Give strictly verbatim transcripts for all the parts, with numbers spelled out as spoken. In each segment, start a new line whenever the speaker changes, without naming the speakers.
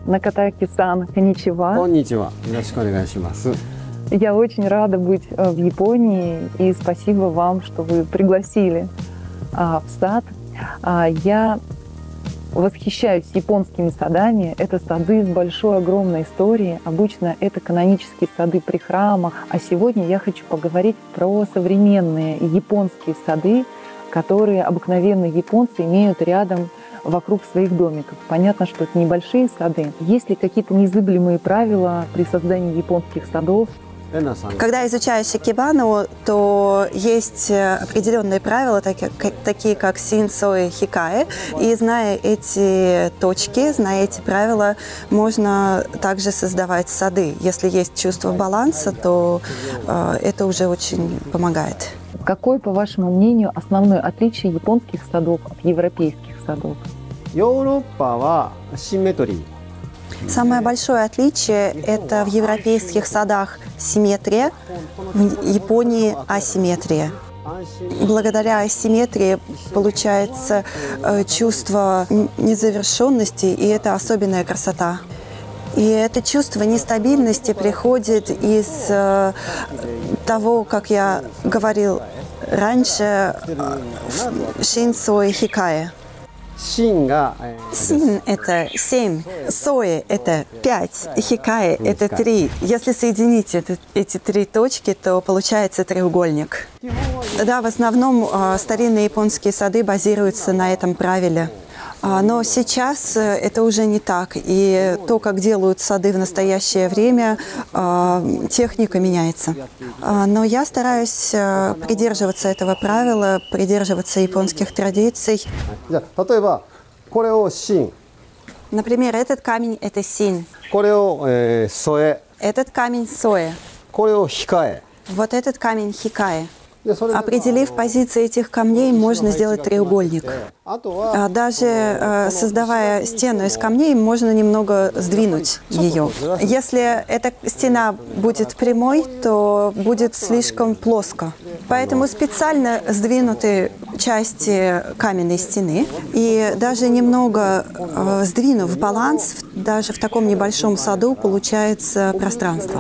Накатаки-сан, конничева.
Конничева. Yoroshiku onegaishimasu.
Я очень рада быть в Японии, и спасибо вам, что вы пригласили а, в сад. А, я восхищаюсь японскими садами. Это сады с большой, огромной историей. Обычно это канонические сады при храмах. А сегодня я хочу поговорить про современные японские сады, которые обыкновенные японцы имеют рядом вокруг своих домиков. Понятно, что это небольшие сады. Есть ли какие-то незыблемые правила при создании японских садов?
Когда изучаешь икебану, то есть определенные правила, такие как син, соэ, хикаэ. И зная эти точки, зная эти правила, можно также создавать сады. Если есть чувство баланса, то э, это уже очень помогает.
Какое, по вашему мнению, основное отличие японских садов от европейских садов?
Самое большое отличие – это в европейских садах симметрия, в Японии асимметрия. Благодаря асимметрии получается чувство незавершенности, и это особенная красота. И это чувство нестабильности приходит из того, как я говорил раньше, шин, соэ, хикаэ. Син – это семь, соэ – это пять, хикаэ – это три. Если соединить это, эти три точки, то получается треугольник. Да, в основном старинные японские сады базируются на этом правиле. Но сейчас это уже не так. И то, как делают сады в настоящее время, техника меняется. Но я стараюсь придерживаться этого правила, придерживаться японских традиций. Например, этот камень – это син. Этот камень – соэ. Вот этот камень – хикаэ. Определив позиции этих камней, можно сделать треугольник. Даже создавая стену из камней, можно немного сдвинуть ее. Если эта стена будет прямой, то будет слишком плоско. Поэтому специально сдвинуты части каменной стены. И даже немного сдвинув баланс, даже в таком небольшом саду получается пространство.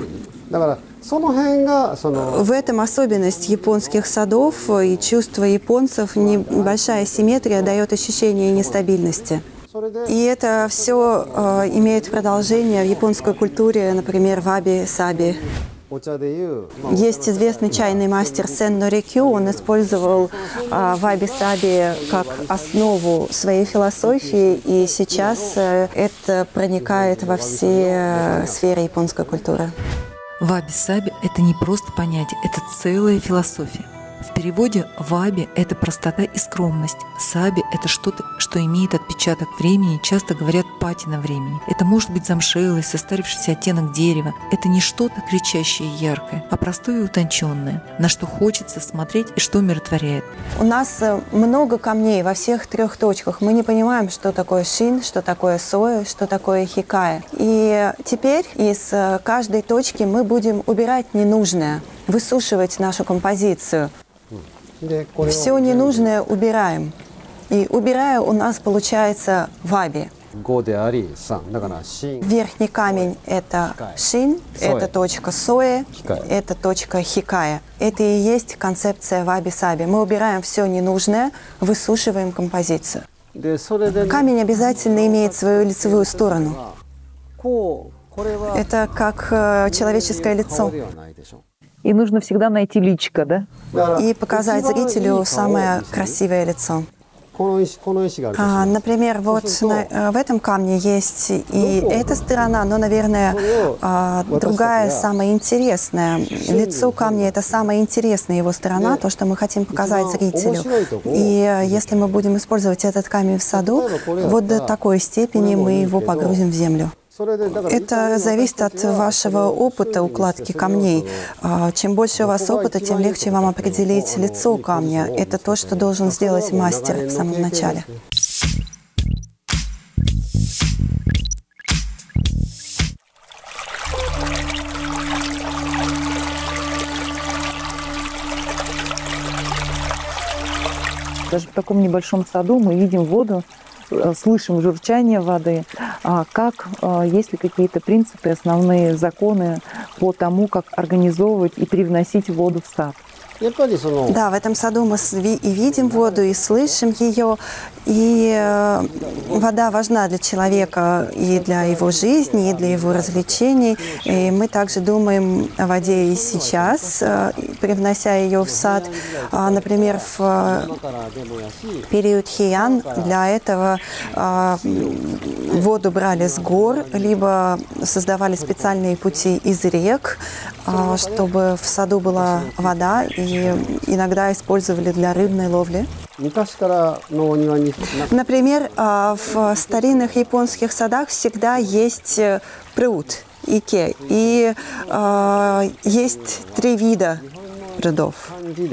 В этом особенность японских садов и чувство японцев. Небольшая симметрия дает ощущение нестабильности. И это все э, имеет продолжение в японской культуре, например, ваби-саби. Есть известный чайный мастер Сен Норикю, он использовал э, ваби-саби как основу своей философии, и сейчас э, это проникает во все э, сферы японской культуры.
Ваби-саби – это не просто понятие, это целая философия. В переводе ваби – это простота и скромность. Саби – это что-то, что имеет отпечаток времени, часто говорят патина времени. Это может быть замшелый, состарившийся оттенок дерева. Это не что-то кричащее и яркое, а простое и утонченное, на что хочется смотреть и что умиротворяет.
У нас много камней во всех трех точках. Мы не понимаем, что такое шин, что такое соэ, что такое хикаэ. И теперь из каждой точки мы будем убирать ненужное, высушивать нашу композицию. Все ненужное убираем. И убирая, у нас получается ваби. Верхний камень – это шин, это точка соэ, это точка хикаэ. Это и есть концепция ваби-саби. Мы убираем все ненужное, высушиваем композицию. Камень обязательно имеет свою лицевую сторону. Это как человеческое лицо.
И нужно всегда найти личико, да?
И показать зрителю самое красивое лицо. А, например, вот на, в этом камне есть и эта сторона, но, наверное, а, другая, самая интересная. Лицо камня – это самая интересная его сторона, то, что мы хотим показать зрителю. И если мы будем использовать этот камень в саду, вот до такой степени мы его погрузим в землю. Это зависит от вашего опыта укладки камней. Чем больше у вас опыта, тем легче вам определить лицо камня. Это то, что должен сделать мастер в самом начале.
Даже в таком небольшом саду мы видим воду, слышим журчание воды. А как, есть ли какие-то принципы, основные законы по тому, как организовывать и привносить воду в сад?
Да, в этом саду мы и видим воду, и слышим ее. И вода важна для человека и для его жизни, и для его развлечений. И мы также думаем о воде и сейчас, привнося ее в сад. Например, в период Хиян для этого воду брали с гор, либо создавали специальные пути из рек, чтобы в саду была вода, и иногда использовали для рыбной ловли. Например, в старинных японских садах всегда есть пруд, ике, и э, есть три вида прудов.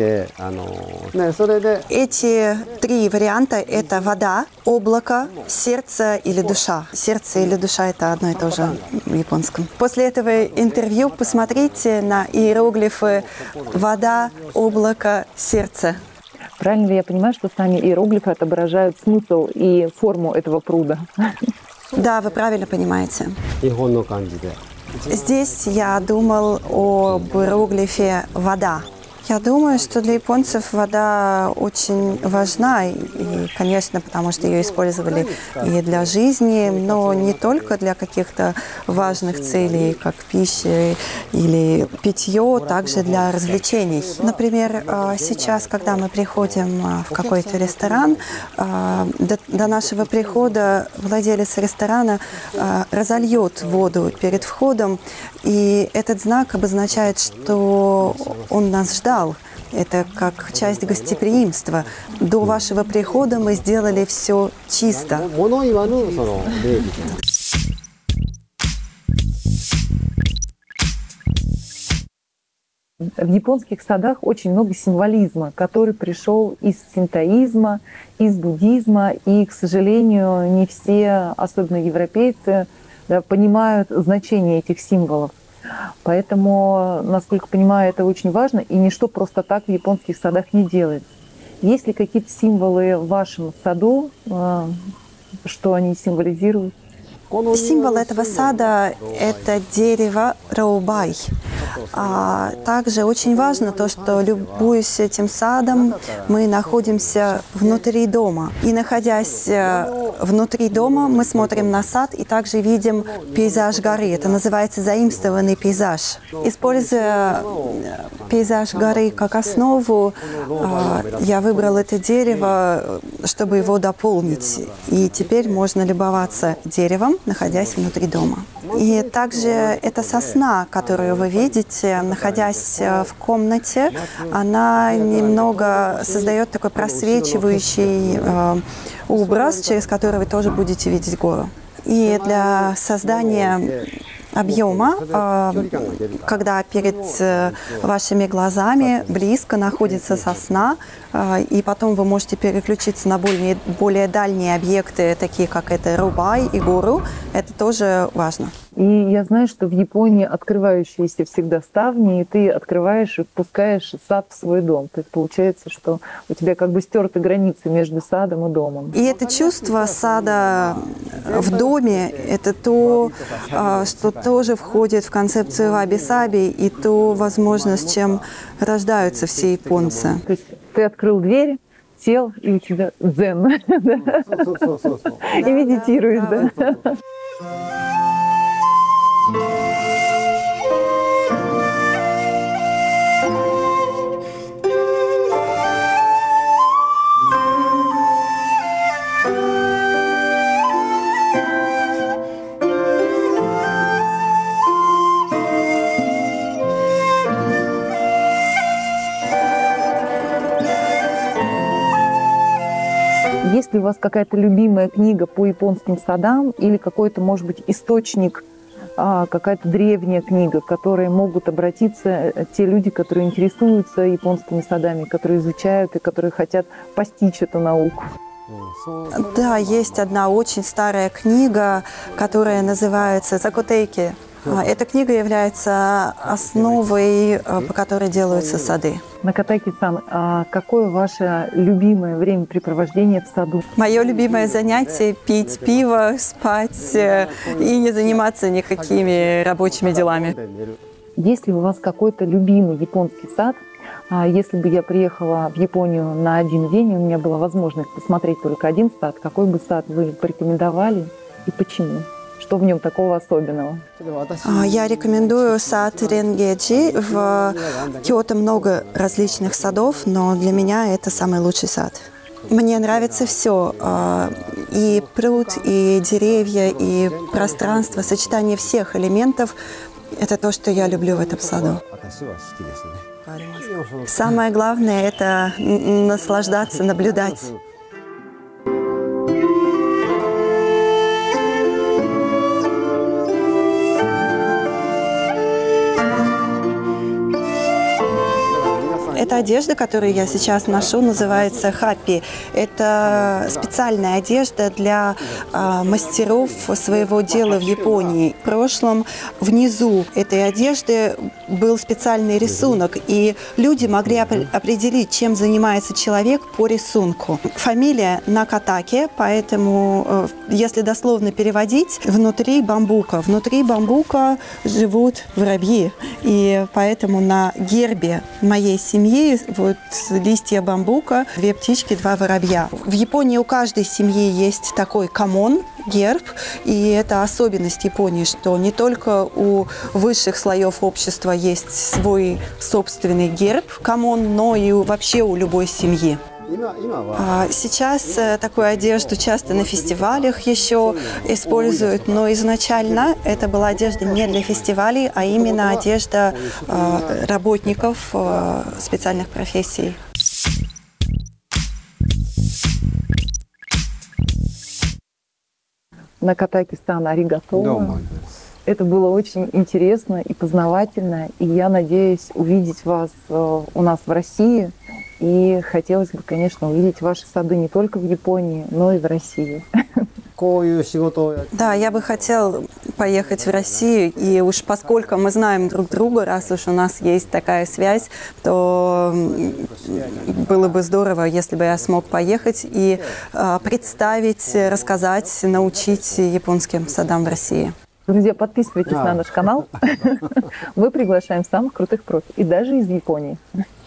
Эти три варианта – это вода, облако, сердце или душа. Сердце или душа – это одно и то же в японском. После этого интервью посмотрите на иероглифы «вода», «облако», «сердце».
Правильно ли я понимаю, что сами иероглифы отображают смысл и форму этого пруда?
Да, вы правильно понимаете. Здесь я думал об иероглифе «вода». Я думаю, что для японцев вода очень важна, и, конечно, потому что ее использовали и для жизни, но не только для каких-то важных целей, как пища или питье, также для развлечений. Например, сейчас, когда мы приходим в какой-то ресторан, до, до нашего прихода владелец ресторана разольет воду перед входом, и этот знак обозначает, что он нас ждал. Это как часть гостеприимства. До вашего прихода мы сделали все чисто.
В японских садах очень много символизма, который пришел из синтоизма, из буддизма, и, к сожалению, не все, особенно европейцы, да, понимают значение этих символов. Поэтому, насколько понимаю, это очень важно, и ничто просто так в японских садах не делается. Есть ли какие-то символы в вашем саду, что они символизируют?
Символ этого сада – это дерево роубай. А также очень важно то, что, любуясь этим садом, мы находимся внутри дома. И, находясь внутри дома, мы смотрим на сад и также видим пейзаж горы. Это называется заимствованный пейзаж. Используя пейзаж горы как основу, я выбрал это дерево, чтобы его дополнить. И теперь можно любоваться деревом, находясь внутри дома. И также эта сосна, которую вы видите, находясь в комнате, она немного создает такой просвечивающий э, образ, через который вы тоже будете видеть гору. И для создания объема, когда перед вашими глазами близко находится сосна, и потом вы можете переключиться на более, более дальние объекты, такие как это роубай и гору, это тоже важно.
И я знаю, что в Японии открывающиеся всегда ставни, и ты открываешь и впускаешь сад в свой дом. То есть получается, что у тебя как бы стерты границы между садом и домом.
И это чувство сада в доме, это то, что тоже входит в концепцию ваби-саби, и то, возможно, с чем рождаются все японцы.
То есть ты открыл дверь, сел, и у тебя дзен. И медитируешь, да? Есть ли у вас какая-то любимая книга по японским садам или какой-то, может быть, источник, какая-то древняя книга, к которой могут обратиться те люди, которые интересуются японскими садами, которые изучают и которые хотят постичь эту науку?
Да, есть одна очень старая книга, которая называется «Закутейки». Эта книга является основой, по которой делаются сады.
Накатаки-сан, а какое ваше любимое времяпрепровождение в саду?
Мое любимое занятие – пить пиво, спать э, и не заниматься никакими рабочими делами.
Есть ли у вас какой-то любимый японский сад? А если бы я приехала в Японию на один день, и у меня была возможность посмотреть только один сад, какой бы сад вы порекомендовали и почему? Что в нем такого особенного?
Я рекомендую сад Ренгеджи. В Киото много различных садов, но для меня это самый лучший сад. Мне нравится все. И пруд, и деревья, и пространство, сочетание всех элементов. Это то, что я люблю в этом саду. Самое главное – это наслаждаться, наблюдать. Эта одежда, которую я сейчас ношу, называется хаппи. Это специальная одежда для э, мастеров своего дела в Японии. В прошлом внизу этой одежды был специальный рисунок, и люди могли оп- определить, чем занимается человек по рисунку. Фамилия Накатаки, поэтому, э, если дословно переводить, внутри бамбука. Внутри бамбука живут воробьи, и поэтому на гербе моей семьи вот листья бамбука, две птички, два воробья. В Японии у каждой семьи есть такой камон, герб, и это особенность Японии, что не только у высших слоев общества есть свой собственный герб, камон, но и вообще у любой семьи. Сейчас такую одежду часто на фестивалях еще используют, но изначально это была одежда не для фестивалей, а именно одежда работников специальных профессий.
Накатаки-сан, аригато. Это было очень интересно и познавательно, и я надеюсь увидеть вас у нас в России. И хотелось бы, конечно, увидеть ваши сады не только в Японии, но и в России.
Да, я бы хотел поехать в Россию, и уж поскольку мы знаем друг друга, раз уж у нас есть такая связь, то было бы здорово, если бы я смог поехать и представить, рассказать, научить японским садам в России.
Друзья, подписывайтесь а. на наш канал. Мы приглашаем самых крутых профи, и даже из Японии.